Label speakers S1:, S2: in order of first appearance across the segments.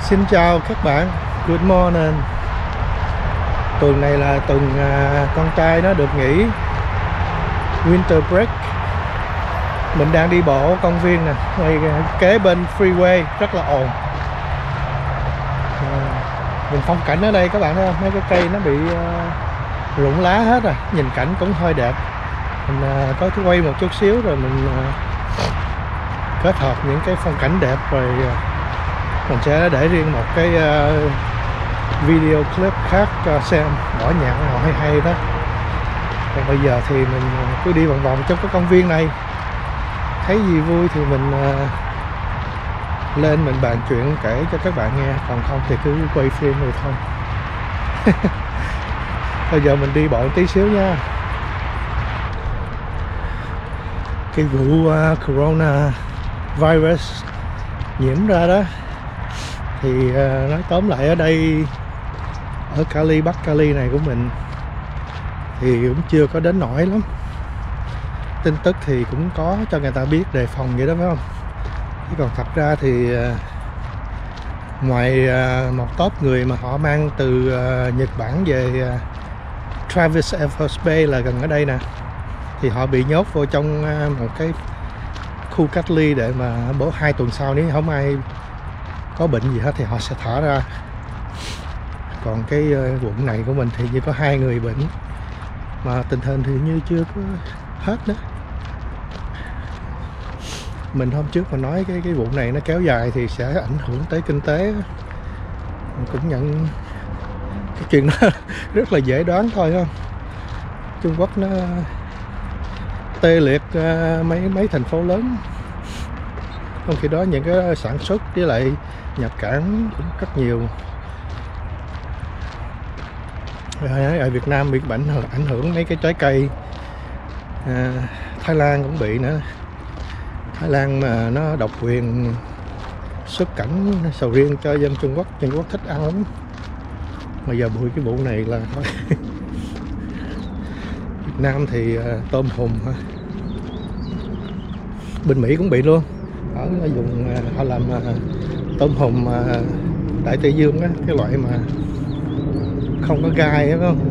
S1: Xin chào các bạn, good morning. Tuần này là tuần con trai nó được nghỉ winter break. Mình đang đi bộ công viên nè, ngay kế bên freeway rất là ồn. Nhìn phong cảnh ở đây các bạn thấy không? Mấy cái cây nó bị rụng lá hết rồi, nhìn cảnh cũng hơi đẹp. Mình có quay một chút xíu rồi mình kết hợp những cái phong cảnh đẹp rồi mình sẽ để riêng một cái video clip khác cho xem, bỏ nhạc họ hay hay đó. Còn bây giờ thì mình cứ đi vòng vòng trong cái công viên này, thấy gì vui thì mình lên mình bàn chuyện kể cho các bạn nghe, còn không thì cứ quay phim rồi thôi. Bây giờ mình đi bộ tí xíu nha. Cái vụ corona virus nhiễm ra đó thì nói tóm lại ở đây ở Cali, Bắc Cali này của mình thì cũng chưa có đến nỗi lắm. Tin tức thì cũng có cho người ta biết đề phòng vậy đó phải không? Chứ còn thật ra thì ngoài một top người mà họ mang từ Nhật Bản về Travis Air Force Base là gần ở đây nè, thì họ bị nhốt vô trong một cái khu cách ly để mà 2 tuần sau nếu không ai có bệnh gì hết thì họ sẽ thả ra. Còn cái quận này của mình thì chỉ có 2 người bệnh mà tình hình thì như chưa có hết nữa. Mình hôm trước mà nói cái vụ này nó kéo dài thì sẽ ảnh hưởng tới kinh tế. Mình cũng nhận cái chuyện đó rất là dễ đoán thôi không. Trung Quốc nó tê liệt mấy thành phố lớn, trong khi đó những cái sản xuất với lại nhập cảng cũng rất nhiều. Ở Việt Nam bị ảnh hưởng mấy cái trái cây. Thái Lan cũng bị nữa. Thái Lan mà nó độc quyền xuất cảnh sầu riêng cho dân Trung Quốc. Trung Quốc thích ăn lắm. Mà giờ bụi cái vụ này là thôi. Việt Nam thì tôm hùm. Bên Mỹ cũng bị luôn. Ở vùng họ làm tôm hùm Đại Tây Dương á, cái loại mà không có gai á, phải không?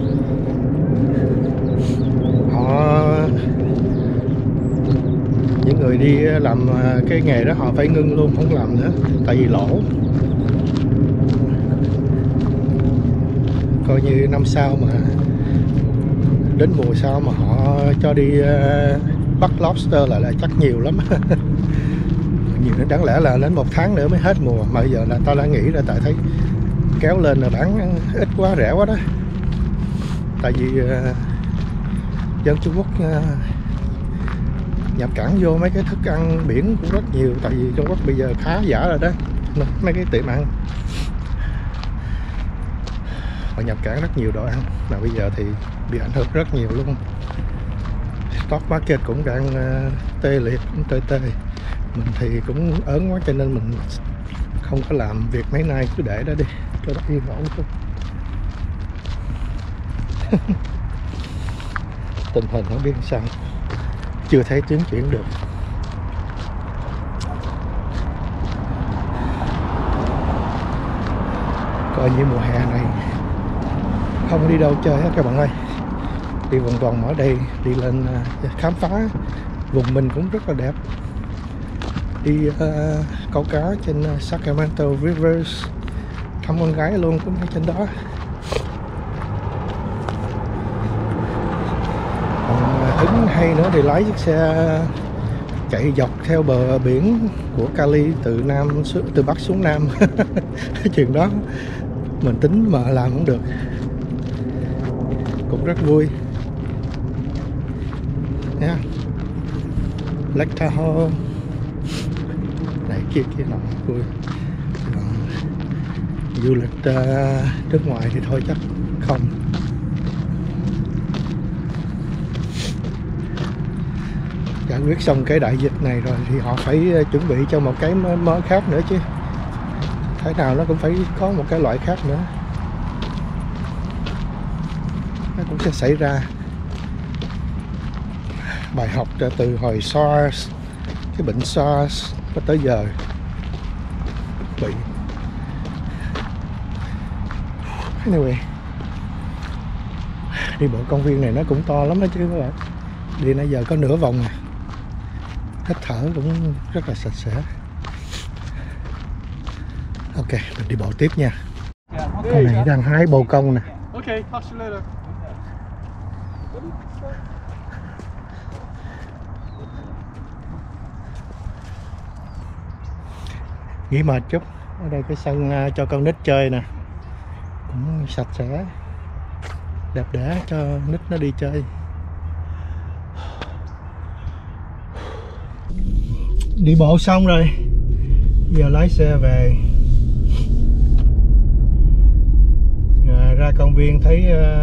S1: Những người đi làm cái nghề đó họ phải ngưng luôn, không làm nữa tại vì lỗ. Coi như năm sau mà đến mùa sau mà họ cho đi bắt lobster là chắc nhiều lắm. Nhiều, đáng lẽ là đến 1 tháng nữa mới hết mùa, mà bây giờ là tao đã nghĩ ra, tại thấy kéo lên là bán ít quá, rẻ quá đó. Tại vì dân Trung Quốc nhập cảng vô mấy cái thức ăn biển cũng rất nhiều. Tại vì Trung Quốc bây giờ khá giả rồi đó, mấy cái tiệm ăn họ nhập cảng rất nhiều đồ ăn, mà bây giờ thì bị ảnh hưởng rất nhiều luôn. Stock market cũng đang tê liệt, cũng tê. Mình thì cũng ớn quá cho nên mình không có làm việc mấy nay, cứ để đó đi cho nó yên ổn thôi. Tình hình không biết sao, chưa thấy tiến triển được. Coi như mùa hè này không đi đâu chơi hết các bạn ơi. Đi vòng vòng ở đây, đi lên khám phá. Vùng mình cũng rất là đẹp. Đi câu cá trên Sacramento Rivers, thăm con gái luôn cũng ở trên đó. Còn hứng hay nữa thì lái chiếc xe chạy dọc theo bờ biển của Cali từ Bắc xuống Nam. Cái chuyện đó mình tính mà làm cũng được, cũng rất vui nha. Lake Tahoe này kia nọ vui. Còn du lịch nước ngoài thì thôi chắc không. Giải quyết xong cái đại dịch này rồi thì họ phải chuẩn bị cho một cái mới khác nữa chứ. Thế nào nó cũng phải có một cái loại khác nữa, nó cũng sẽ xảy ra. Bài học từ hồi SARS, cái bệnh SARS có tới giờ bị Anyway, đi bộ công viên này nó cũng to lắm đó chứ các bạn. Đi nãy giờ có nửa vòng nè, hít thở cũng rất là sạch sẽ. Ok, mình đi bộ tiếp nha. Con này đang hái bồ công nè.
S2: Okay, talk to you later.
S1: Nghỉ mệt chút. Ở đây cái sân cho con nít chơi nè, cũng sạch sẽ, đẹp đẽ cho nít nó đi chơi. Đi bộ xong rồi, giờ lái xe về. Ra công viên thấy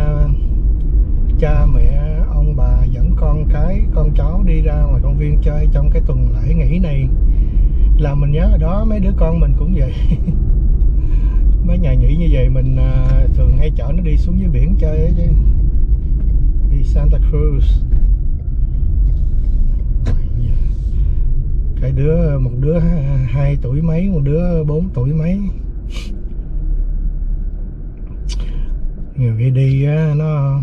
S1: cha mẹ ông bà dẫn con cái con cháu đi ra ngoài công viên chơi trong cái tuần lễ nghỉ này, làm mình nhớ ở đó mấy đứa con mình cũng vậy. Mấy ngày nghỉ như vậy mình thường hay chở nó đi xuống dưới biển chơi chứ, đi Santa Cruz. Cái đứa, một đứa 2 tuổi mấy, một đứa 4 tuổi mấy. Nhiều khi đi nó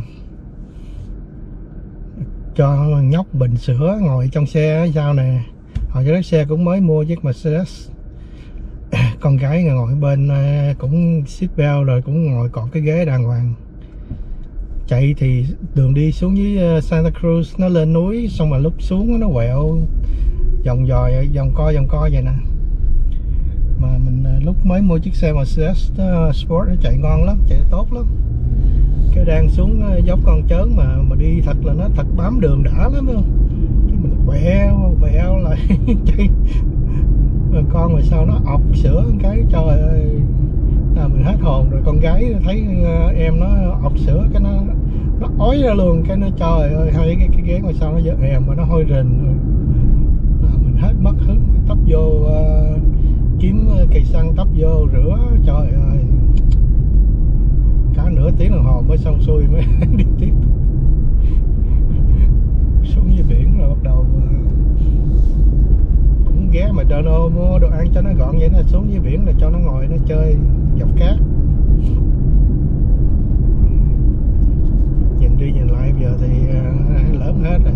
S1: cho nhóc bình sữa ngồi trong xe sao nè. Hồi cái xe cũng mới mua chiếc Mercedes, con gái ngồi bên cũng seat belt rồi, cũng ngồi còn cái ghế đàng hoàng. Chạy thì đường đi xuống dưới Santa Cruz, nó lên núi xong mà lúc xuống nó quẹo vòng co vậy nè. Mà mình lúc mới mua chiếc xe Mercedes Sport nó chạy ngon lắm, chạy tốt lắm. Cái đang xuống dốc con trớn mà đi thật là nó thật bám đường đã lắm không. Cái mình quẹo lại chạy. Con mà sao nó ọc sữa cái trời ơi, mình hết hồn rồi. Con gái thấy em nó ọc sữa cái nó ói ra luôn, cái nó trời ơi, hai cái ghế ngoài sau nó giật èm mà nó hôi rình rồi. Mình hết mất hứng, tấp vô kiếm cây xăng tấp vô rửa, trời ơi, cả nửa tiếng đồng hồ mới xong xuôi mới đi tiếp. Xuống dưới biển rồi bắt đầu cũng ghé mà cho nó mua đồ ăn cho nó gọn vậy, nó xuống dưới biển là cho nó ngồi nó chơi dọc cát. Nhìn đi nhìn lại bây giờ thì lớn hết rồi.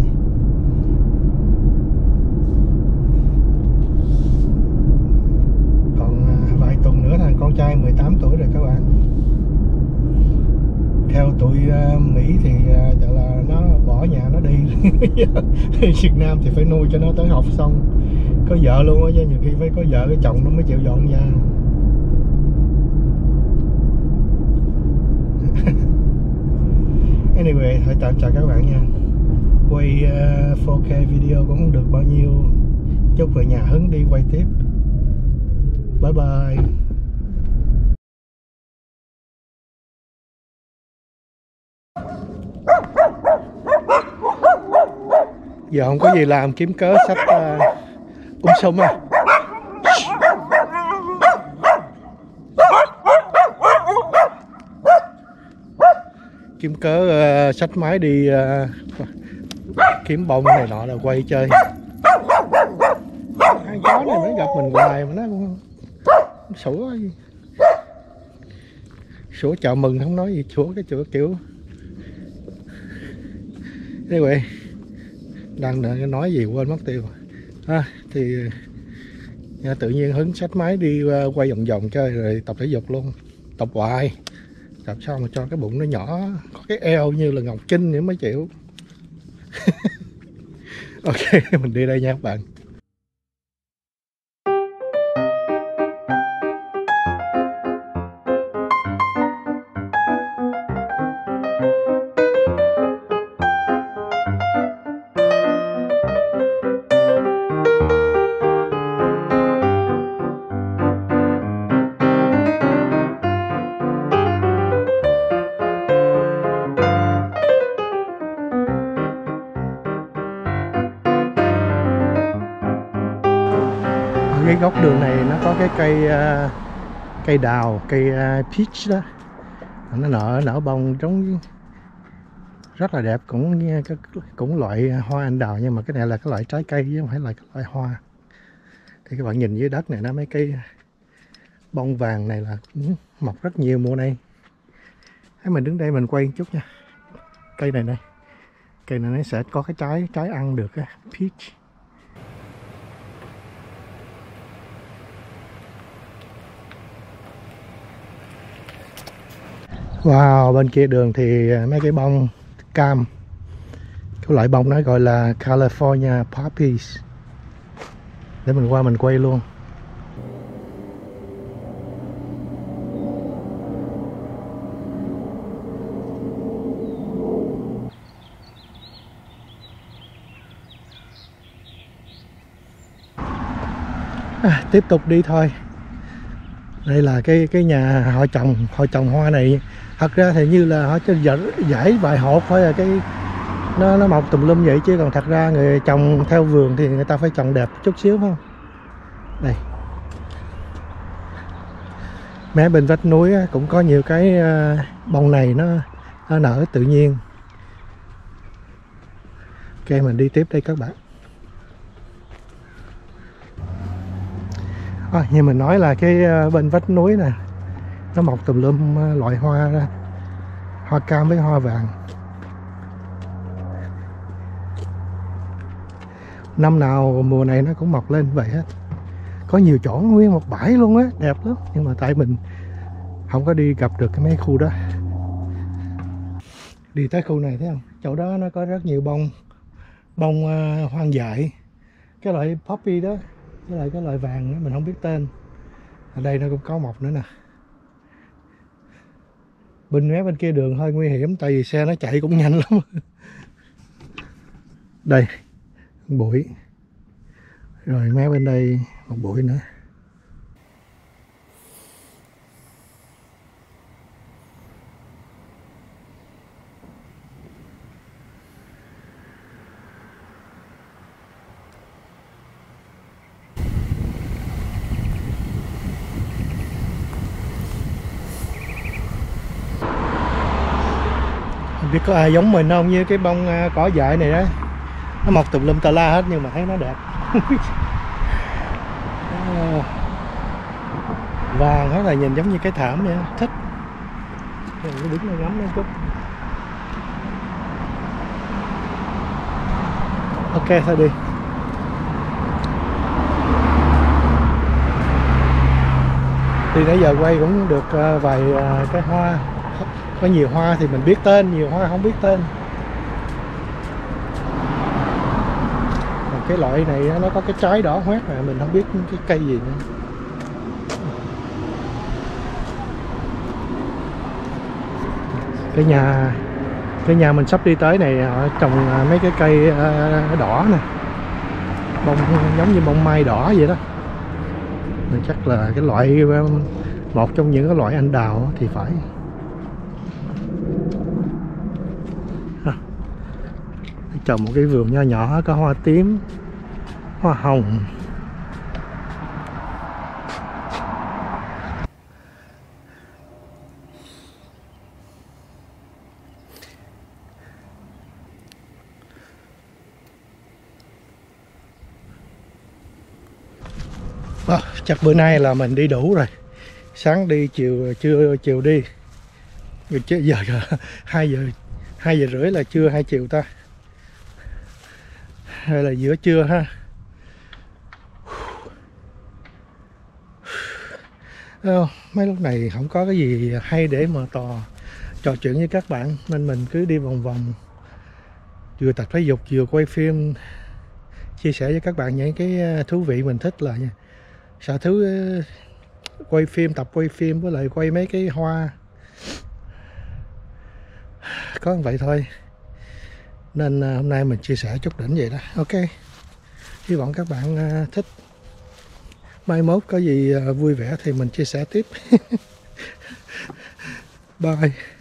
S1: Còn vài tuần nữa thằng con trai 18 tuổi rồi các bạn. Theo tụi Mỹ thì là nó bỏ nhà nó đi. Việt Nam thì phải nuôi cho nó tới học xong có vợ luôn á, chứ nhiều khi phải có vợ cái chồng nó mới chịu dọn nhà. Anyway, thôi tạm chào các bạn nha. Quay 4K video cũng không được bao nhiêu, chút về nhà hứng đi quay tiếp. Bye bye. Giờ không có gì làm, kiếm cớ xách súng à. Kiếm cớ xách máy đi kiếm bông này nọ là quay chơi. Hai chó này mới gặp mình hoài mà nó sủa chào mừng không nói gì, sủa cái kiểu anyway, đang nói gì quên mất tiêu. Thì tự nhiên hứng xách máy đi quay vòng vòng chơi rồi tập thể dục luôn, tập hoài tập sao mà cho cái bụng nó nhỏ, có cái eo như là Ngọc Trinh nữa mới chịu. Ok, mình đi đây nha các bạn. Cái góc đường này nó có cái cây đào, cây peach đó, nó nở bông giống rất là đẹp, cũng loại hoa anh đào, nhưng mà cái này là cái loại trái cây chứ không phải là cái loại hoa. Thì các bạn nhìn dưới đất này, nó mấy cái bông vàng này là cũng mọc rất nhiều mùa này. Mình đứng đây mình quay một chút nha. Cây này này, cây này nó sẽ có cái trái ăn được á, peach. Wow, bên kia đường thì mấy cái bông cam. Cái loại bông đó gọi là California poppies. Để mình qua mình quay luôn. Tiếp tục đi thôi. Đây là cái nhà họ trồng hoa này. Thật ra thì như là họ giải vài hộp thôi, là cái nó mọc tùm lum vậy, chứ còn thật ra người trồng theo vườn thì người ta phải trồng đẹp chút xíu không. Đây, mé bên vách núi cũng có nhiều cái bông này nó nở tự nhiên. Ok, mình đi tiếp đây các bạn. Như mình nói là cái bên vách núi nè, nó mọc tùm lum loại hoa ra, hoa cam với hoa vàng. Năm nào mùa này nó cũng mọc lên vậy hết. Có nhiều chỗ nguyên một bãi luôn á, đẹp lắm. Nhưng mà tại mình không có đi gặp được cái mấy khu đó. Đi tới khu này thấy không? Chỗ đó nó có rất nhiều bông hoang dại. Cái loại poppy đó, với lại cái loại vàng đó mình không biết tên. Ở đây nó cũng có mọc nữa nè. Bên kia đường hơi nguy hiểm, tại vì xe nó chạy cũng nhanh lắm. Đây, bụi. Rồi mé bên đây một bụi nữa. Không biết có ai giống mình không, như cái bông cỏ dại này đó. Nó mọc tùm lum tà la hết nhưng mà thấy nó đẹp. Vàng hết là nhìn giống như cái thảm vậy, thích. Mình đứng đây ngắm nó chút. Ok, thôi đi. Thì nãy giờ quay cũng được vài cái hoa. Có nhiều hoa thì mình biết tên, nhiều hoa không biết tên. Còn cái loại này nó có cái trái đỏ hoét mà mình không biết cái cây gì nữa. Cái nhà mình sắp đi tới này họ trồng mấy cái cây đỏ nè, bông giống như bông mai đỏ vậy đó. Mình chắc là cái loại một trong những cái loại anh đào thì phải. Trồng một cái vườn nho nhỏ, có hoa tím, hoa hồng. Chắc bữa nay là mình đi đủ rồi. Sáng đi, chiều đi. Rồi giờ 2 giờ rưỡi là trưa hay chiều ta? Hay là giữa trưa ha. Mấy lúc này không có cái gì hay để mà trò chuyện với các bạn, nên mình cứ đi vòng vòng, vừa tập thể dục vừa quay phim, chia sẻ với các bạn những cái thú vị mình thích là nha. Sở thứ quay phim, tập quay phim với lại quay mấy cái hoa, có vậy thôi. Nên hôm nay mình chia sẻ chút đỉnh vậy đó. Ok, hy vọng các bạn thích. Mai mốt có gì vui vẻ thì mình chia sẻ tiếp. Bye.